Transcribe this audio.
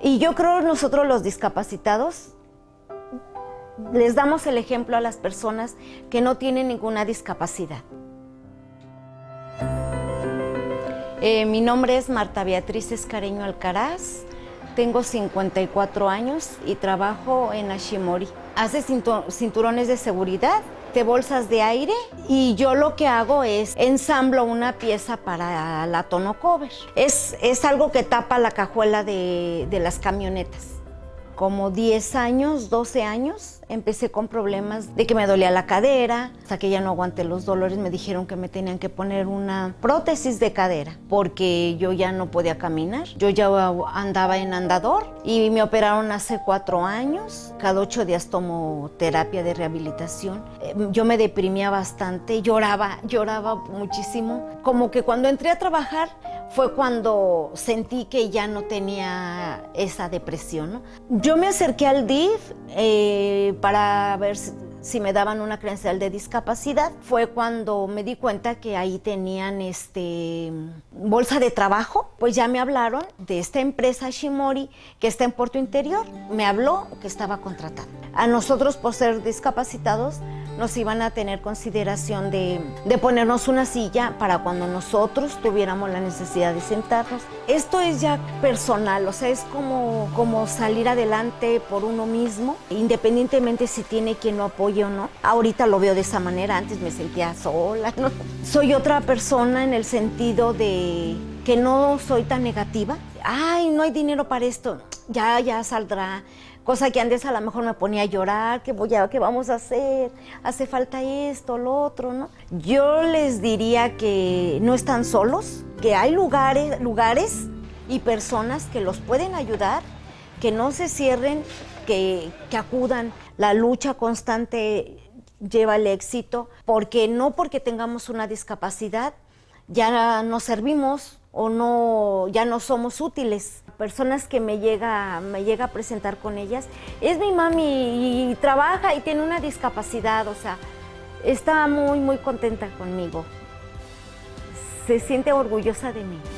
Y yo creo que nosotros los discapacitados les damos el ejemplo a las personas que no tienen ninguna discapacidad. Mi nombre es Marta Beatriz Escareño Alcaraz, tengo 54 años y trabajo en Ashimori. Hace cinturones de seguridad, de bolsas de aire, y yo lo que hago es ensamblo una pieza para la tonneau cover. Es algo que tapa la cajuela de las camionetas. Como 10 años, 12 años, empecé con problemas de que me dolía la cadera, hasta que ya no aguanté los dolores, me dijeron que me tenían que poner una prótesis de cadera, porque yo ya no podía caminar. Yo ya andaba en andador y me operaron hace 4 años. Cada 8 días tomo terapia de rehabilitación. Yo me deprimía bastante, lloraba muchísimo. Como que cuando entré a trabajar fue cuando sentí que ya no tenía esa depresión, ¿no? Yo me acerqué al DIF para ver si me daban una credencial de discapacidad. Fue cuando me di cuenta que ahí tenían bolsa de trabajo. Pues ya me hablaron de esta empresa Ashimori que está en Puerto Interior. Me habló que estaba contratada. A nosotros, por ser discapacitados, nos iban a tener consideración de ponernos una silla para cuando nosotros tuviéramos la necesidad de sentarnos. Esto es ya personal, o sea, es como salir adelante por uno mismo, independientemente si tiene quien lo apoye o no. Ahorita lo veo de esa manera, antes me sentía sola, ¿no? Soy otra persona en el sentido de que no soy tan negativa. Ay, no hay dinero para esto, ya saldrá. Cosa que antes a lo mejor me ponía a llorar, ¿qué vamos a hacer? Hace falta esto, lo otro, ¿no? Yo les diría que no están solos, que hay lugares y personas que los pueden ayudar, que no se cierren, que acudan. La lucha constante lleva el éxito, porque no porque tengamos una discapacidad ya no servimos o ya no somos útiles. Personas que me llega a presentar con ellas, es mi mami y trabaja y tiene una discapacidad, o sea, está muy contenta conmigo, se siente orgullosa de mí.